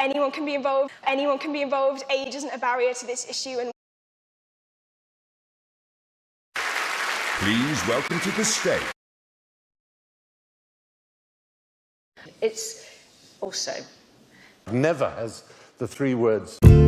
Anyone can be involved. Anyone can be involved. Age isn't a barrier to this issue. And please welcome to the stage. It's also. Never has the three words